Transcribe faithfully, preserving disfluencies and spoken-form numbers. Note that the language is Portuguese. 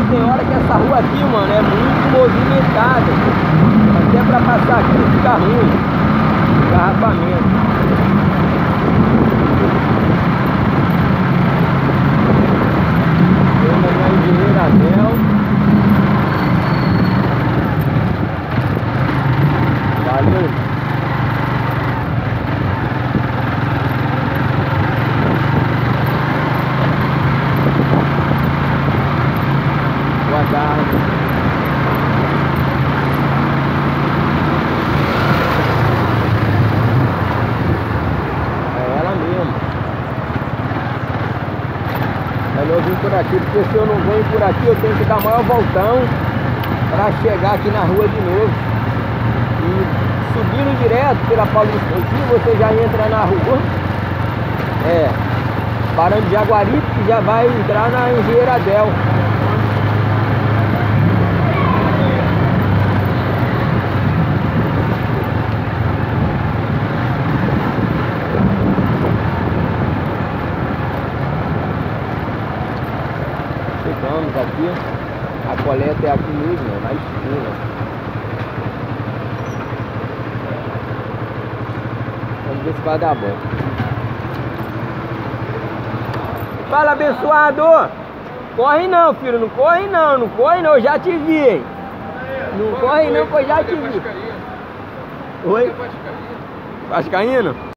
tem hora que essa rua aqui, mano, é muito movimentada. Até pra passar aqui fica ruim. Engarrafamento. Vendo a engenheira Abel. Valeu. Boa tarde. É ela mesmo. Melhor vir por aqui, porque se eu não venho por aqui eu tenho que dar maior voltão para chegar aqui na rua de novo. E subindo direto pela Paulista Antiga, você já entra na rua, é, Barão de Jaguaribe, que já vai entrar na Engenheira Abel. Chegamos aqui, a coleta é aqui mesmo, na esquina. Vamos ver se vai dar bom. Fala, abençoado! Corre não, filho, não corre não, não corre não, eu já te vi, hein? Não corre não, que eu já te vi. Oi? Vascaíno?